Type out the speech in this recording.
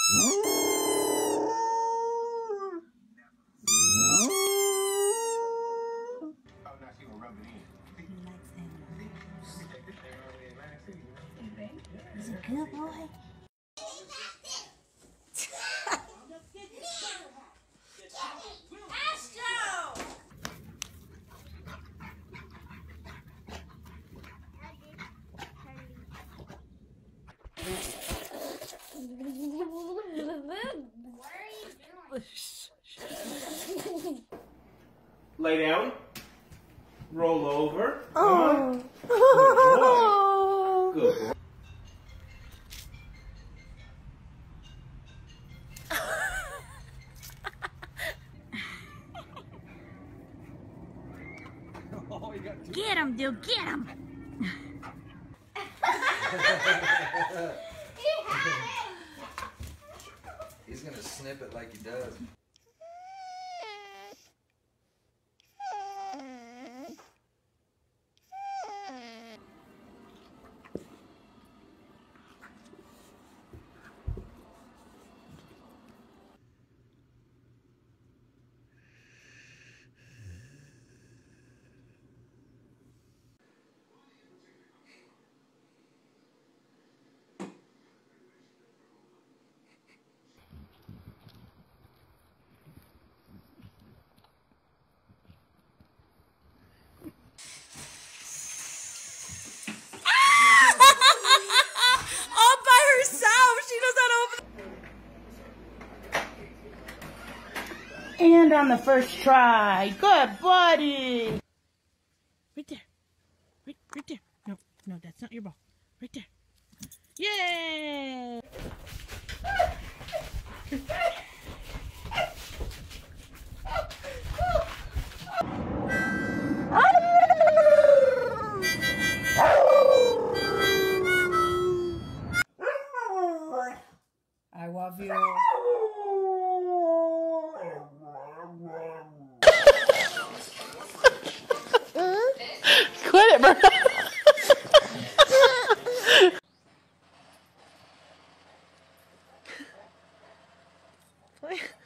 He's a good boy. Lay down. Roll over. Oh. Good boy. Good boy. Get him, dude. Get him. He's gonna snip it like he does. And on the first try. Good buddy. Right there. Right there. No, that's not your ball. Right there. Yay! I love you. Quit it, bro.